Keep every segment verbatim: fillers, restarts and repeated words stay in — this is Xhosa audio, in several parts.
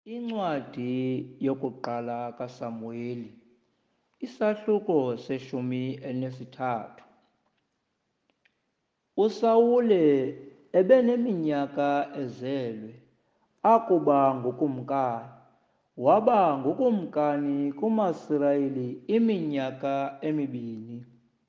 Incwadi yokuqala kaSamuweli, isahluko seshumi elinesithathu. USawule ebeneminyaka ezelwe akuba ngukumkani, waba ngukumkani kumaSirayeli iminyaka emibini.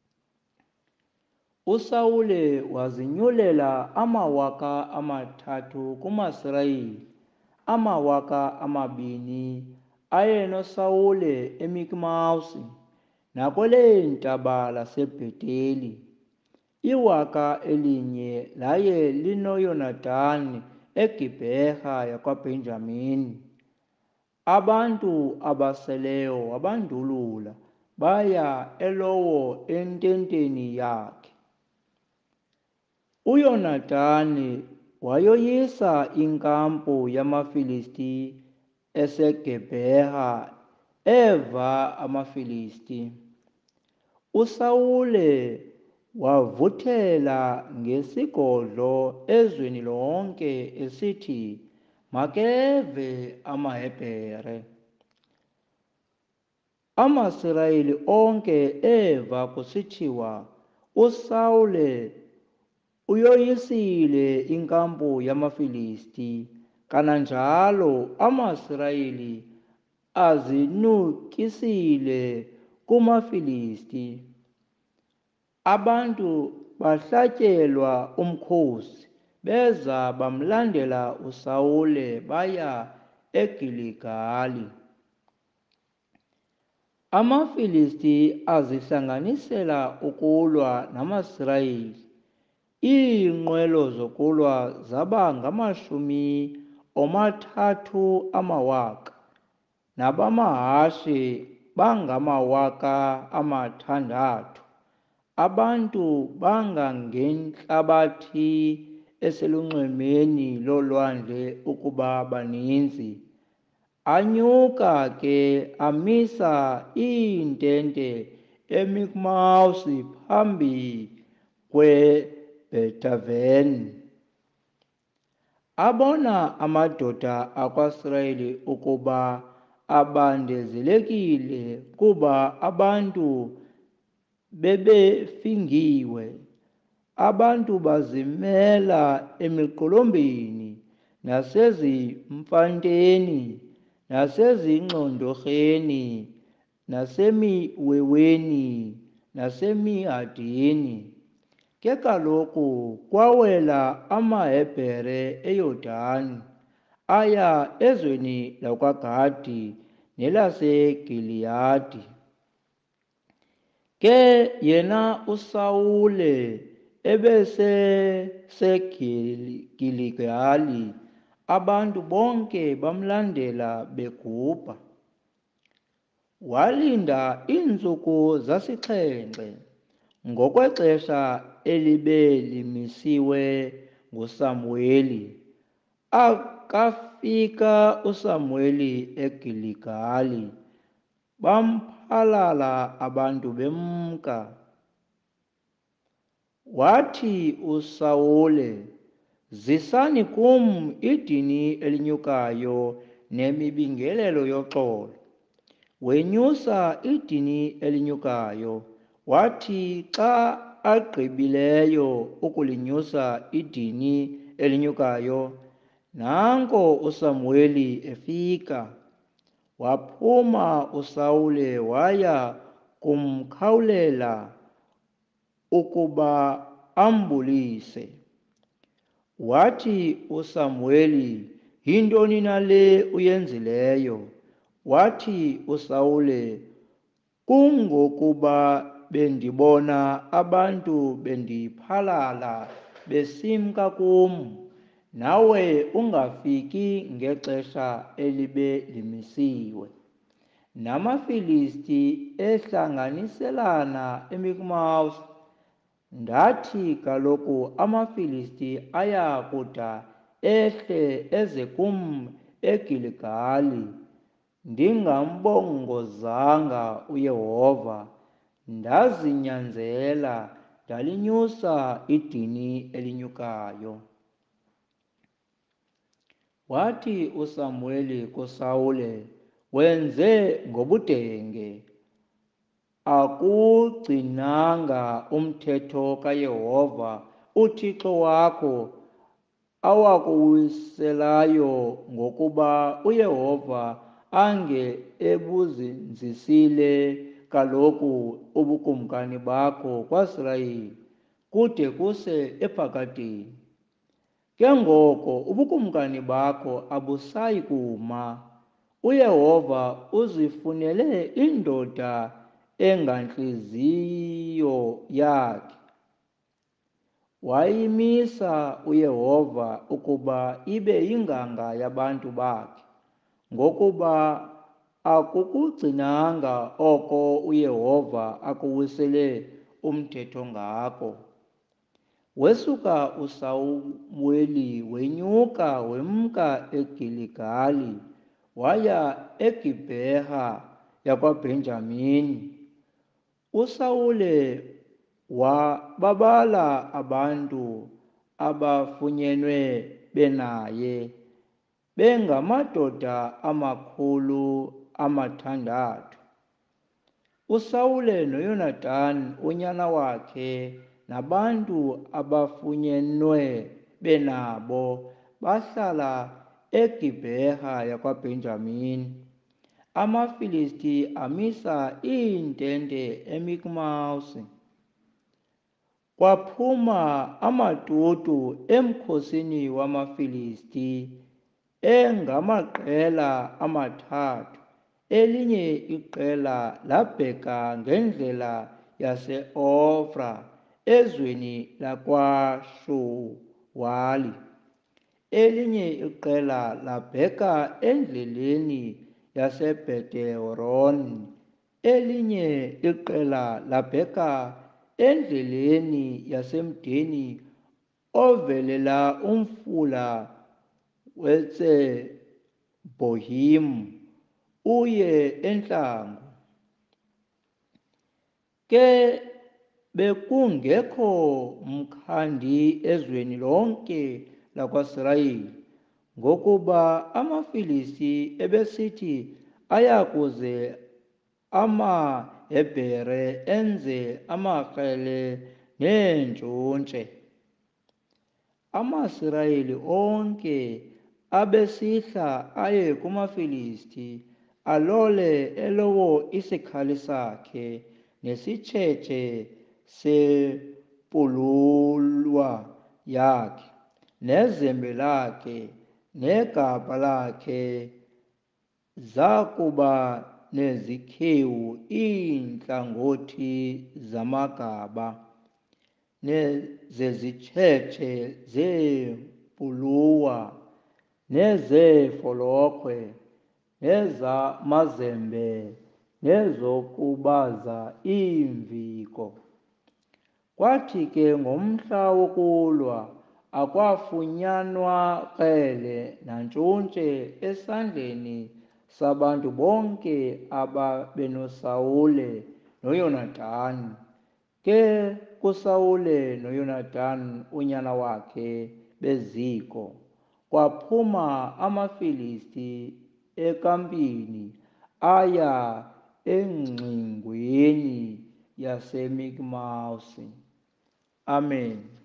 USawule wazinyulela amawaka amathathu kumaSirayeli, amawaka amabini ayenosawule eMikmawusi nakweeleentaba laseBheteli, iwaka elinye laye linoYonatani eGibheha yakwaBhenjamini. Abantu abaseleyo wabandulula baya elowo ententeni yakhe. UYonatani wayoyisa inkampu yamaFilisti eseGibheha eva amaFilisti. USawule wavuthela ngesigodlo ezweni lonke esithi, "Makeve amaHebhere." AmaSirayeli onke eva kusithiwa, "USawule uyoyisile inkampu yamaFilisti." Kananjalo amaSirayeli azinukisile kumaFilisti. Abantu bahlatyelwa umkhosi, beza bamlandela uSawule baya eGiligali. AmaFilisti azihlanganisela ukulwa namaSirayeli. Iinqwelo zokulwa zaba ngamashumi omathathu amawaka, nabamahashe bangamawaka amathandathu. Abantu bangangentlabathi eselunxwemeni lolwandle ukuba baninzi. Anyuka ke amisa iintente eMikmawusi phambi kweBhethaveni. Abona amadoda akwaSirayeli ukuba abandezelekile kuba abantu bebefingiwe. Abantu bazimela emiqolombeni nasezimfanteni nasezingxondorheni nasemiweweni nasemihadini. Ke kaloku kwawela amaHebhere eYordani aya ezweni lakwaGadi nelaseGiliyadi. Ke yena uSawule ebeseseGiligali, abantu bonke bamlandela begubha. Walinda iintsuku zasixhenxe ngokwexesha elibe limisiwe nguSamuweli. Akafika uSamuweli eGiligali, bamphalala abantu bemka. Wathi uSawule, "Zisani kum idini elinyukayo nemibingelelo yoxolo." Wenyusa idini elinyukayo. Wathi xa agqibileyo ukulinyusa idini elinyukayo, nanko uSamuweli efika. Waphuma uSawule waya kumkhawulela ukuba ambulise. Wathi uSamuweli, "Yintoni na le uyenzileyo?" Wathi uSawule, "Kungokuba bendibona abantu bendiphalala besimka kum, nawe ungafiki ngexesha elibe limisiwe, namaFilisti ehlanganiselana eMikmawusi. Ndathi kaloku amaFilisti aya kuda ehle eze kum eGiligali, ndingambongozanga uYehova, ndazinyanzela ndalinyusa idini elinyukayo." Wathi uSamuweli kuSawule, wenze ngobudenge, akugcinanga umthetho kaYehova uThixo wakho awakuwiselayo, ngokuba uYehova ange ebuzinzisile kaloku ubukumkani bakho kwaSirayeli kude kuse ephakadeni. Ke ngoko ubukumkani bakho abusayi kuma. UYehova uzifunele indoda engantliziyo yakhe. Wayimisa uYehova ukuba ibe yinganga yabantu bakhe, ngokuba akukugcinanga oko uYehova akuwisele umthetho ngako. Wesuka uSamuweli wenyuka wemka eGiligali, waya eGibheha yakwaBhenjamini. USawule wababala abantu abafunyenwe benaye, bengamadoda amakhulu amathandathu. USawule noYonatani unyana wakhe nabantu abafunyenwe benabo bahlala eGibheha yakwaBhenjamini. AmaFilisti amisa iintente eMikmasi. Kwaphuma amatutu emkhosini wamaFilisti engamaqela amathathu. Elinye iqela labheka ngendlela yase-Ofra ezweni lakwaShuwali. Elinye iqela labheka endleleni yaseBhetehoroni. Elinye iqela labheka endleleni yasemdeni ovelela umfula weSebhoyimu uye entlango. Ke bekungekho mkhandi ezweni lonke lakwaSirayeli, ngokuba amaFilisti ebesithi ayakuze amaHebhere enze amakrele neentshontshe. AmaSirayeli onke abesihla aye kumaFilisti, alole elowo isikhali sakhe nesitshetshe sepululwa yakhe, nezembe lakhe negabha lakhe, zakuba nezikhewu iintlangothi zamagaba nezezitshetshe zeepuluwa nezeefolokhwe nezamazembe nezokubaza iimviko. Kwathi ke ngomhla wokulwa akwafunyanwa krele nantshontshe esandleni sabantu bonke ababenosawule noYonatani. Ke kuSawule noYonatani unyana wakhe beziko, kwaphuma amaFilisti ekampini aya engxingweni yaseMikmasi. Amen.